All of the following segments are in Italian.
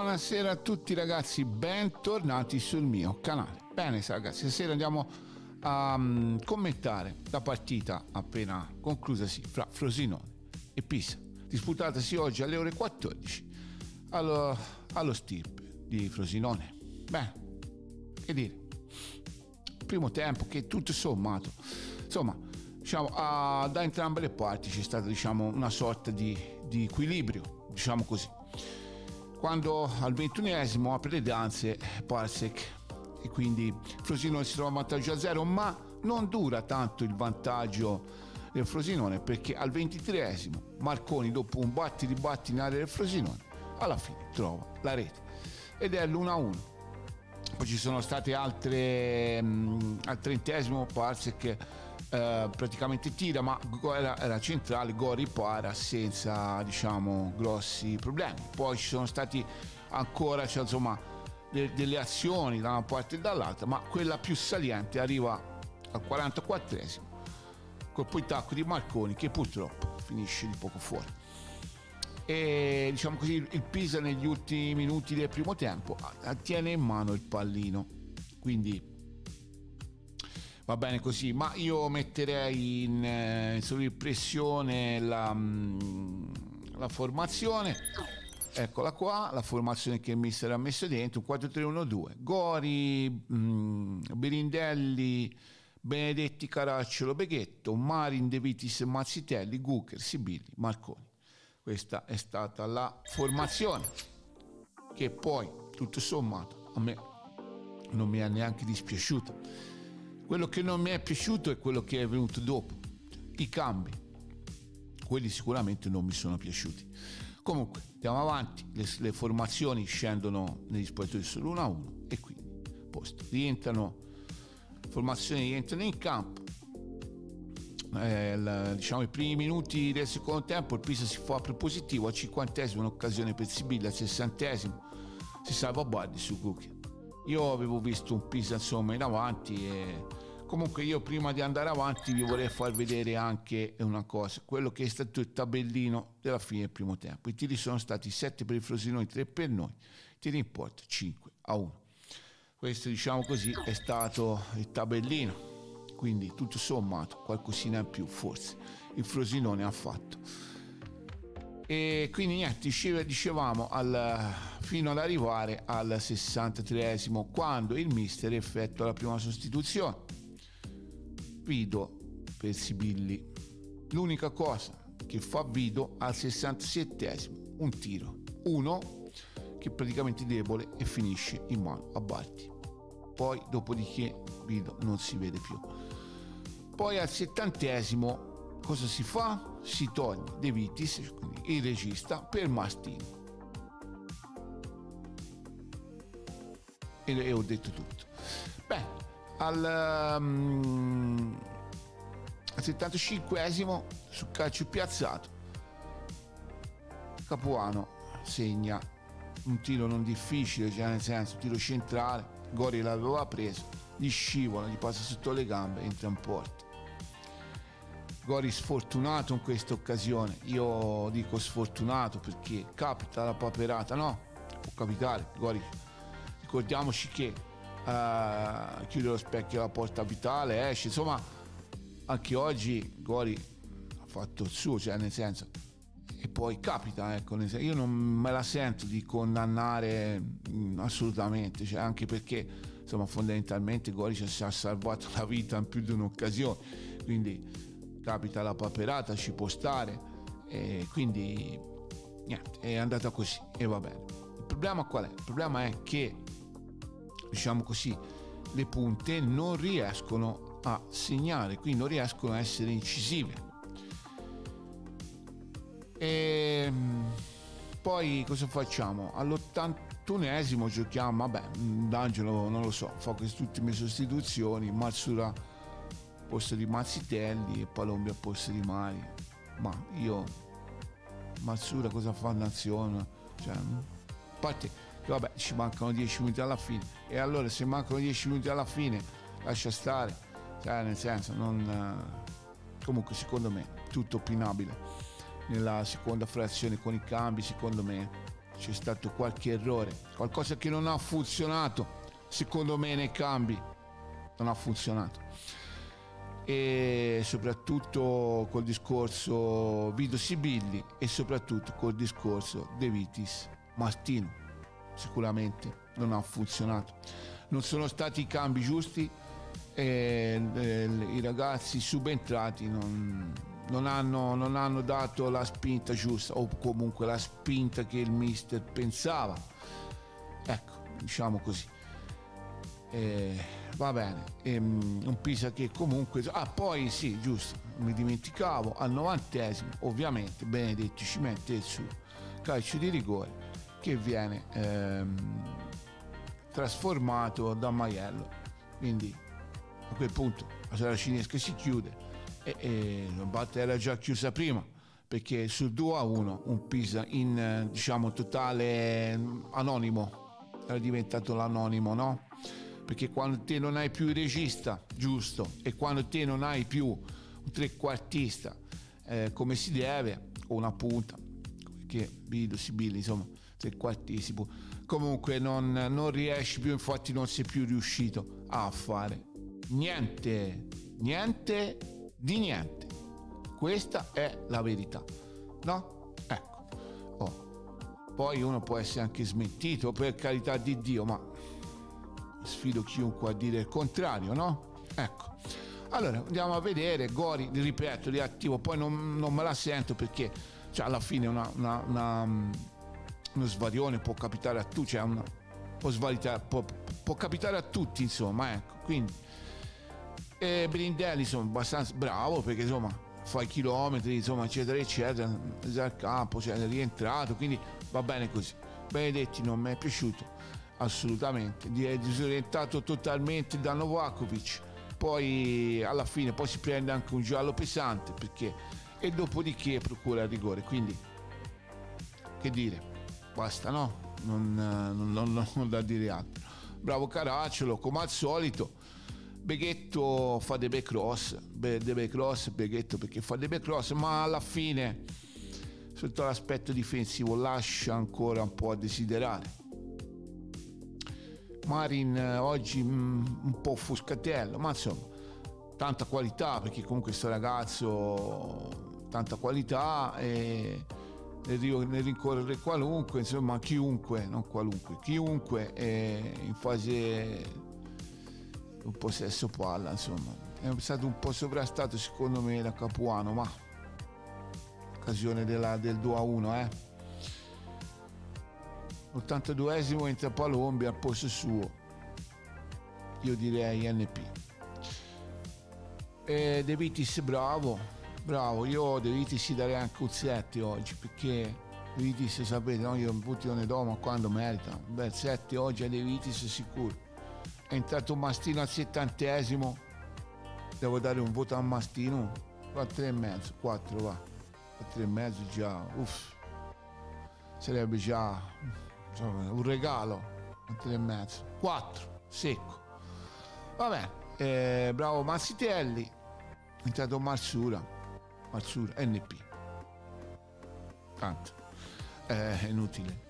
Buonasera a tutti ragazzi, bentornati sul mio canale. Bene ragazzi, stasera andiamo a commentare la partita appena conclusasi fra Frosinone e Pisa, disputatasi oggi alle ore 14 allo Stirpe di Frosinone. Bene, che dire, primo tempo che tutto sommato, insomma, diciamo, da entrambe le parti c'è stata, diciamo, una sorta di equilibrio, diciamo così. Quando al 21esimo apre le danze Parsec e quindi Frosinone si trova in vantaggio a 0, ma non dura tanto il vantaggio del Frosinone, perché al 23esimo Marconi, dopo un batti in area del Frosinone, alla fine trova la rete ed è l'1-1. Poi ci sono state altre al 30esimo Parsec praticamente tira, ma era centrale, Gori para senza, diciamo, grossi problemi. Poi ci sono stati ancora, cioè, insomma, delle azioni da una parte e dall'altra, ma quella più saliente arriva al 44esimo col poi tacco di Marconi, che purtroppo finisce di poco fuori. E diciamo così, il Pisa negli ultimi minuti del primo tempo tiene in mano il pallino, quindi va bene così, ma io metterei in sovrimpressione la formazione. Eccola qua, la formazione che il mister ha messo dentro, 4-3-1-2, Gori, Birindelli, Benedetti, Caracciolo, Beghetto, Marin, De Vitis, Mazzitelli, Gucher, Sibilli, Marconi. Questa è stata la formazione, che poi tutto sommato a me non mi è neanche dispiaciuta. Quello che non mi è piaciuto è quello che è venuto dopo, i cambi, quelli sicuramente non mi sono piaciuti. Comunque andiamo avanti, le formazioni scendono negli spogliatoi sull'1-1 e quindi formazioni rientrano in campo. Diciamo i primi minuti del secondo tempo il Pisa si fa prepositivo, al 50esimo un'occasione per Sibilli, al 60esimo si salva Bardi su Gucher. Io avevo visto un Pisa, insomma, in avanti, e comunque io prima di andare avanti vi vorrei far vedere anche una cosa, quello che è stato il tabellino della fine del primo tempo. I tiri sono stati 7 per il Frosinone, 3 per noi, i tiri in porta 5-1. Questo, diciamo così, è stato il tabellino, quindi tutto sommato qualcosina in più forse il Frosinone ha fatto. E quindi niente, dicevamo fino ad arrivare al 63esimo, quando il mister effettua la prima sostituzione, Vido per Sibilli. L'unica cosa che fa Vido al 67esimo, un tiro, uno che è praticamente debole e finisce in mano a Bardi. Poi dopodiché Vido non si vede più. Poi al 70esimo cosa si fa? Si toglie De Vitis, quindi il regista, per Mastini. E ho detto tutto. Beh, al 75esimo, su calcio piazzato, Capuano segna un tiro non difficile, cioè nel senso, un tiro centrale. Gori l'aveva preso, gli scivola, gli passa sotto le gambe, entra in porta. Gori sfortunato in questa occasione, io dico sfortunato perché capita la paperata, no? Può capitare. Gori, ricordiamoci che chiude lo specchio alla porta vitale, esce, insomma anche oggi Gori ha fatto il suo, cioè nel senso, e poi capita, ecco, io non me la sento di condannare assolutamente, cioè, anche perché insomma fondamentalmente Gori ci ha salvato la vita in più di un'occasione, quindi capita la paperata, ci può stare, e quindi niente, è andata così e va bene. Il problema qual è? Il problema è che, diciamo così, le punte non riescono a segnare, quindi non riescono a essere incisive. E poi cosa facciamo? All'81esimo giochiamo, vabbè, D'Angelo non lo so, fa queste ultime sostituzioni, Marsura al posto di Mazzitelli e Palombi al posto di Mari. Ma io, Marsura cosa fa in azione? Cioè, a parte che vabbè, ci mancano 10 minuti alla fine, e allora se mancano 10 minuti alla fine lascia stare, cioè nel senso, non comunque secondo me tutto opinabile. Nella seconda frazione con i cambi, secondo me c'è stato qualche errore, qualcosa che non ha funzionato, secondo me nei cambi non ha funzionato, e soprattutto col discorso Vido Sibilli e soprattutto col discorso De Vitis Martino, sicuramente non ha funzionato, non sono stati i cambi giusti, i ragazzi subentrati non hanno dato la spinta giusta, o comunque la spinta che il mister pensava, ecco, diciamo così. Va bene, un Pisa che comunque poi sì, giusto, mi dimenticavo, al 90esimo ovviamente Benedetti ci mette il suo calcio di rigore che viene trasformato da Maiello, quindi a quel punto la saracinesca si chiude e la battaglia era già chiusa prima, perché sul 2-1 un Pisa in diciamo totale anonimo, era diventato l'anonimo, no? Perché quando te non hai più il regista giusto e quando te non hai più un trequartista come si deve, o una punta, che Vido Sibilli, insomma, trequartissimo, comunque non riesci più, infatti non sei più riuscito a fare niente di niente. Questa è la verità, no? Ecco. Poi uno può essere anche smentito, per carità di Dio, ma sfido chiunque a dire il contrario, no? Ecco. Allora andiamo a vedere Gori, ripeto, riattivo, poi non me la sento perché cioè, alla fine uno svarione può capitare a tutti, cioè può capitare a tutti, insomma, ecco. Quindi Brindelli insomma abbastanza bravo, perché insomma fa i chilometri, insomma, eccetera eccetera, dal campo, cioè è rientrato, quindi va bene così. Benedetti non mi è piaciuto assolutamente, è disorientato totalmente da Novakovic, poi alla fine poi si prende anche un giallo pesante, perché e dopodiché procura il rigore, quindi che dire, basta, no? Non da dire altro. Bravo Caracciolo come al solito. Beghetto fa dei back cross, Beghetto perché fa dei back cross, ma alla fine sotto l'aspetto difensivo lascia ancora un po' a desiderare. Marin oggi un po' offuscatello, ma insomma tanta qualità, perché comunque questo ragazzo tanta qualità, e nel rincorrere qualunque, insomma chiunque, non qualunque, chiunque è in fase un possesso palla, insomma è stato un po' sovrastato secondo me da Capuano, ma occasione del 2-1, 82esimo entra Palombi al posto suo, io direi NP. De Vitis bravo, io De Vitis darei anche un 7 oggi, perché De Vitis sapete, no? Io un punto ne do, ma quando merita, bel 7 oggi a De Vitis sicuro. È entrato Mastino al 70esimo, devo dare un voto a Mastino, 4,5, 4 va, 4,5 già, sarebbe già insomma, un regalo, 4,5, 4, secco. Vabbè, bravo Mazzitelli, è entrato Marsura, NP, tanto, è inutile.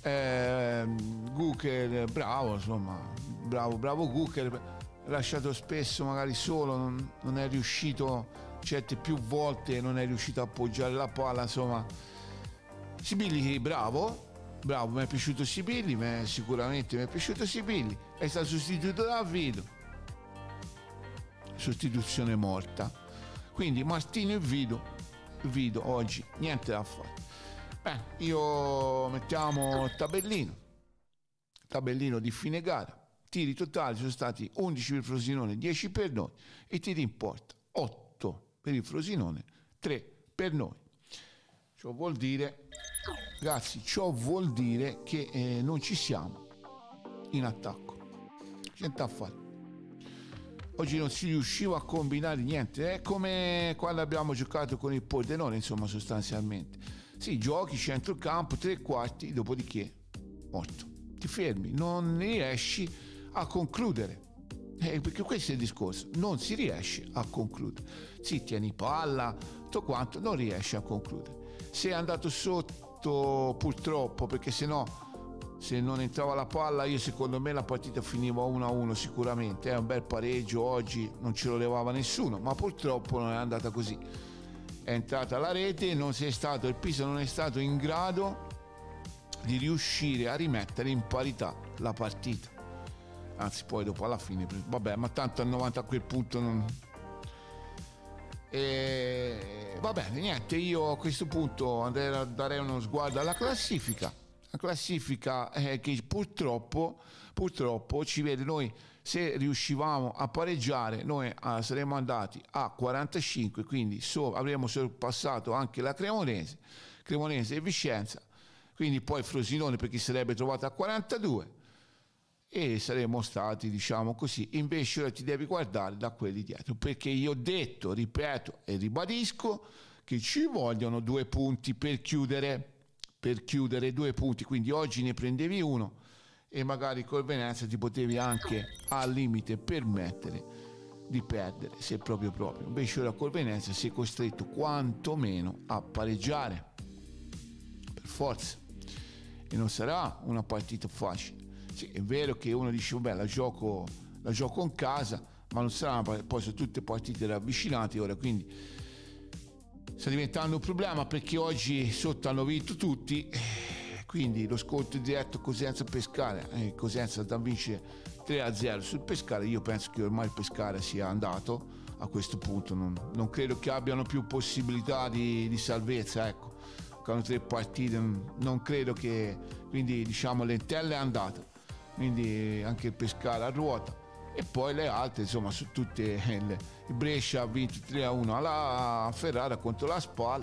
Guker bravo, insomma, bravo Guker, lasciato spesso magari solo, non è riuscito certe più volte, non è riuscito a appoggiare la palla, insomma. Sibilli bravo, mi è piaciuto Sibilli, sicuramente mi è piaciuto Sibilli, è stato sostituito da Vido, sostituzione morta, quindi Martino e Vido oggi niente da fare. Io mettiamo il tabellino di fine gara. Tiri totali sono stati 11 per il Frosinone, 10 per noi, e tiri in porta 8 per il Frosinone, 3 per noi. Ciò vuol dire, ragazzi, che non ci siamo in attacco, niente a fare. Oggi non si riusciva a combinare niente, è come quando abbiamo giocato con il Pordenone, insomma, sostanzialmente. Sì, giochi centrocampo, tre quarti, dopodiché morto. Ti fermi, non riesci a concludere. Perché questo è il discorso, non si riesce a concludere. Sì, tieni palla, tutto quanto, non riesci a concludere. Sei andato sotto fatto purtroppo, perché se non entrava la palla, io secondo me la partita finiva 1-1 sicuramente. È un bel pareggio, oggi non ce lo levava nessuno, ma purtroppo non è andata così. È entrata la rete, il Pisa non è stato in grado di riuscire a rimettere in parità la partita. Anzi, poi dopo alla fine, vabbè, ma tanto al 90 a quel punto non... va bene, niente, io a questo punto darei uno sguardo alla classifica. La classifica che purtroppo ci vede noi, se riuscivamo a pareggiare, noi saremmo andati a 45, quindi avremmo sorpassato anche la Cremonese e Vicenza, quindi poi Frosinone, perché sarebbe trovato a 42, e saremmo stati, diciamo così. Invece ora ti devi guardare da quelli dietro, perché io ho detto, ripeto e ribadisco che ci vogliono 2 punti per chiudere 2 punti, quindi oggi ne prendevi uno e magari col Venezia ti potevi anche al limite permettere di perdere, se proprio. Invece ora col Venezia sei costretto quantomeno a pareggiare per forza, e non sarà una partita facile. Sì, è vero che uno dice vabbè, la gioco in casa, ma non sarà, poi sono tutte partite ravvicinate ora, quindi sta diventando un problema, perché oggi sotto hanno vinto tutti, quindi lo scontro diretto Cosenza-Pescara, Cosenza da vincere 3-0 sul Pescara. Io penso che ormai il Pescara sia andato a questo punto, non credo che abbiano più possibilità di salvezza, ecco, hanno 3 partite, non credo che, quindi diciamo l'Entella è andata, quindi anche il Pescara a ruota, e poi le altre insomma su tutte il Brescia ha vinto 3-1 alla Ferrara contro la Spal,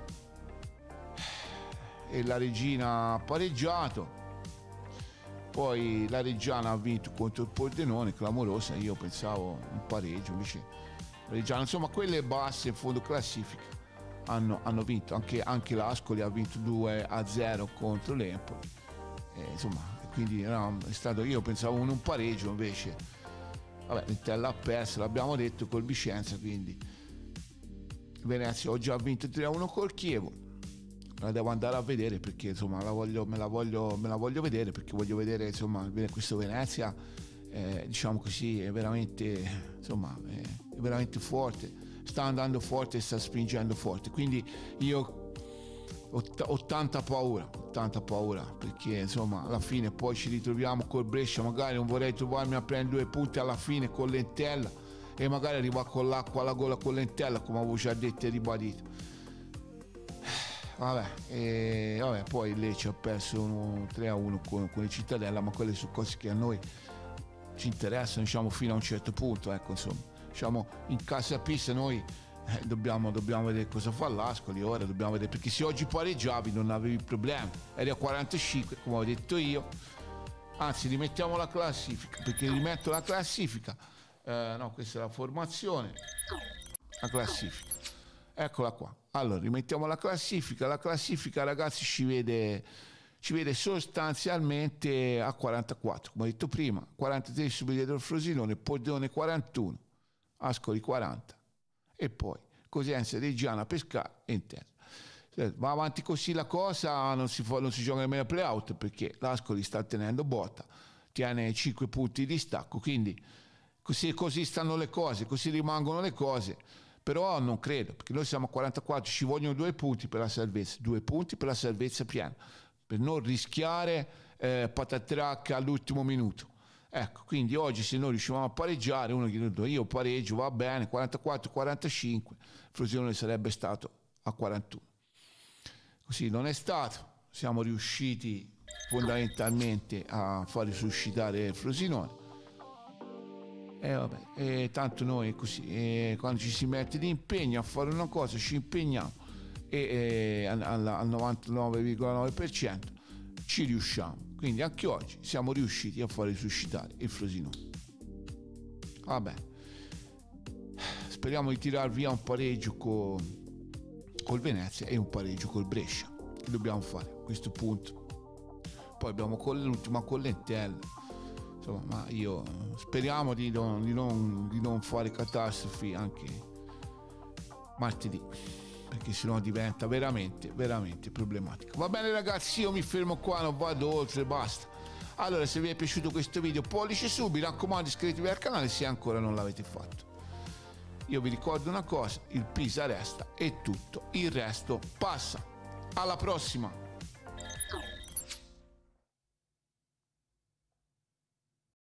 e la Regina ha pareggiato, poi la Reggiana ha vinto contro il Pordenone, clamorosa, io pensavo un pareggio, invece la Reggiana, insomma quelle basse in fondo classifica hanno vinto, anche l'Ascoli ha vinto 2-0 contro l'Empoli, insomma, quindi è stato, io pensavo un pareggio, invece vabbè, l'Intella ha perso, l'abbiamo detto, col Vicenza, quindi Venezia oggi ha vinto 3-1 col Chievo. La devo andare a vedere, perché insomma me la voglio vedere, perché voglio vedere insomma questo Venezia, diciamo così, è veramente, insomma, è veramente forte, sta andando forte e sta spingendo forte, quindi io ho tanta paura, perché insomma alla fine poi ci ritroviamo col Brescia, magari non vorrei trovarmi a prendere 2 punti alla fine con l'Entella e magari arriva con l'acqua alla gola con l'Entella, come avevo già detto e ribadito. Vabbè, poi lei ci ha perso 3-1 con il Cittadella, ma quelle sono cose che a noi ci interessano, diciamo, fino a un certo punto, ecco, insomma, diciamo, in casa Pisa noi dobbiamo vedere cosa fa l'Ascoli, ora dobbiamo vedere, perché se oggi pareggiavi non avevi problemi, eri a 45 come ho detto io, anzi rimettiamo la classifica, perché rimetto la classifica, no, questa è la formazione, la classifica, eccola qua. Allora rimettiamo la classifica ragazzi ci vede sostanzialmente a 44, come ho detto prima, 43 subito dietro il Frosinone, Pordenone 41, Ascoli 40, e poi Cosenza, Reggiana, Pescara e Intesa. Va avanti così la cosa, non si gioca nemmeno a play-out, perché l'Ascoli sta tenendo botta, tiene 5 punti di distacco, quindi così stanno le cose, così rimangono le cose. Però non credo, perché noi siamo a 44, ci vogliono 2 punti per la salvezza, 2 punti per la salvezza piena, per non rischiare patatracca all'ultimo minuto. Ecco, quindi oggi se noi riuscivamo a pareggiare, uno che io pareggio, va bene, 44-45, Frosinone sarebbe stato a 41. Così non è stato, siamo riusciti fondamentalmente a far risuscitare il Frosinone. Vabbè, tanto noi così, quando ci si mette di impegno a fare una cosa, ci impegniamo e al 99,9% ci riusciamo. Quindi anche oggi siamo riusciti a far risuscitare il Frosinone. Vabbè, speriamo di tirar via un pareggio col Venezia e un pareggio col Brescia, che dobbiamo fare a questo punto. Poi abbiamo l'ultima con l'Entella. Insomma, ma io speriamo di non fare catastrofi anche martedì. perché sennò diventa veramente problematico. Va bene ragazzi, io mi fermo qua, non vado oltre, basta. Allora, se vi è piaciuto questo video, pollice su, mi raccomando, iscrivetevi al canale se ancora non l'avete fatto. Io vi ricordo una cosa, il Pisa resta e tutto il resto passa. Alla prossima!